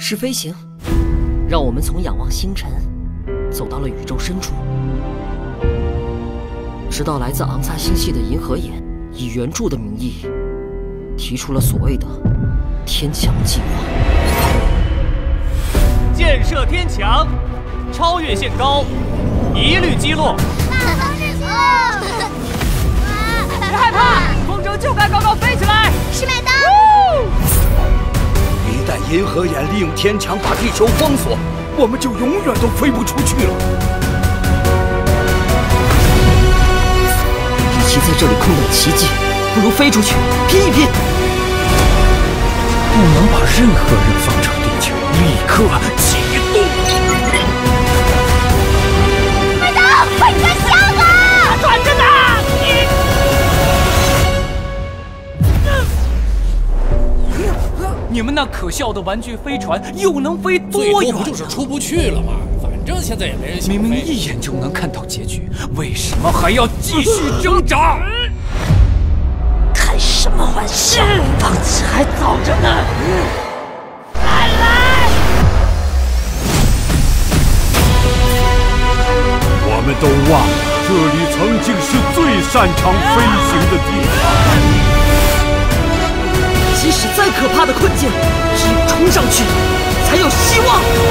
式飞行，让我们从仰望星辰走到了宇宙深处，直到来自昂萨星系的银河眼以援助的名义提出了所谓的天墙计划。 建设天墙，超越限高，一律击落。别害怕，风筝就该高高飞起来。 是麦当。 一旦银河眼利用天墙把地球封锁，我们就永远都飞不出去了。 与其在这里空等奇迹，不如飞出去拼一拼。 不能把任何人放成地球，立刻启动！ 麦当，快跟上啊！ 转着呢！你们那可笑的玩具飞船又能飞多远？ 最多不就是出不去了吗？反正现在也没人想飞。 明明一眼就能看到结局，为什么还要继续挣扎？ 开什么玩笑？放弃还早着呢！来！ 我们都忘了，这里曾经是最擅长飞行的地方。 即使再可怕的困境，只有冲上去，才有希望。